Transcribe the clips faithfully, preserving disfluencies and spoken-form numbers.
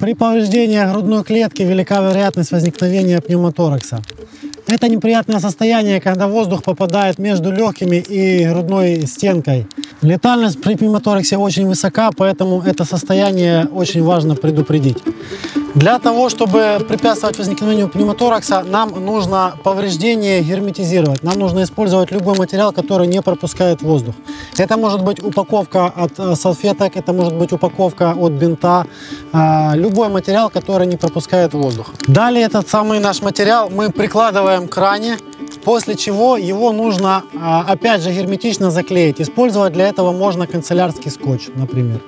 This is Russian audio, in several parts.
При повреждении грудной клетки велика вероятность возникновения пневмоторакса. Это неприятное состояние, когда воздух попадает между легкими и грудной стенкой. Летальность при пневмотораксе очень высока, поэтому это состояние очень важно предупредить. Для того, чтобы препятствовать возникновению пневмоторакса, нам нужно повреждение герметизировать. Нам нужно использовать любой материал, который не пропускает воздух. Это может быть упаковка от салфеток, это может быть упаковка от бинта. Любой материал, который не пропускает воздух. Далее этот самый наш материал мы прикладываем к ране, после чего его нужно опять же герметично заклеить. Использовать для этого можно канцелярский скотч, например.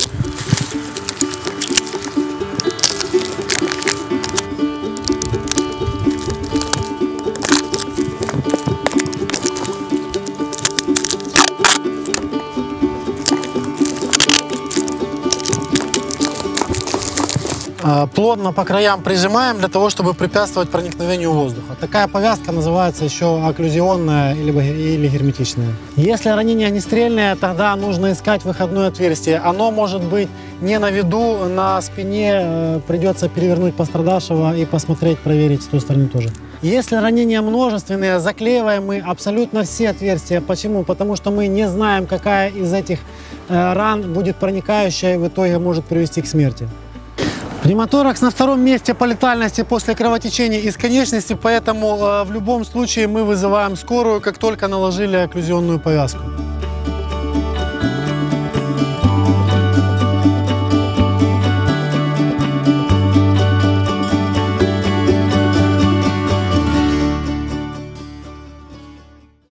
Плотно по краям прижимаем для того, чтобы препятствовать проникновению воздуха. Такая повязка называется еще окклюзионная или герметичная. Если ранение огнестрельное, тогда нужно искать выходное отверстие. Оно может быть не на виду, на спине, придется перевернуть пострадавшего и посмотреть, проверить с той стороны тоже. Если ранения множественные, заклеиваем мы абсолютно все отверстия. Почему? Потому что мы не знаем, какая из этих ран будет проникающая и в итоге может привести к смерти. Пневмоторакс на втором месте по летальности после кровотечения из конечности, поэтому э, в любом случае мы вызываем скорую, как только наложили окклюзионную повязку.